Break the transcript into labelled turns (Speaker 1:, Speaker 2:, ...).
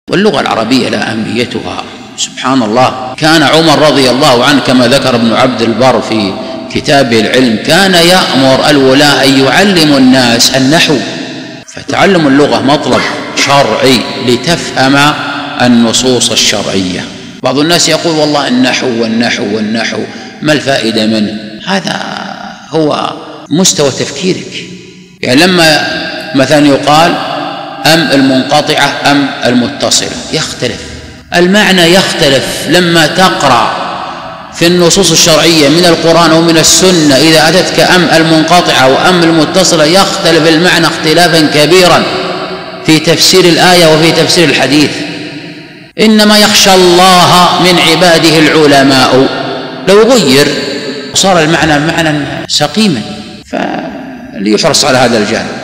Speaker 1: واللغة العربية لها أهميتها. سبحان الله، كان عمر رضي الله عنه كما ذكر ابن عبد البر في كتابه العلم كان يأمر الولاة أن يعلموا الناس النحو، فتعلم اللغة مطلب شرعي لتفهم النصوص الشرعية. بعض الناس يقول والله النحو ما الفائدة منه؟ هذا هو مستوى تفكيرك. يعني لما مثلا يقال أم المنقطعة أم المتصلة يختلف المعنى، يختلف لما تقرأ في النصوص الشرعية من القرآن ومن السنة. إذا أتتك أم المنقطعة وأم المتصلة يختلف المعنى اختلافا كبيرا في تفسير الآية وفي تفسير الحديث. إنما يخشى الله من عباده العلماء. لو غير صار المعنى معنى سقيما، فليحرص على هذا الجانب.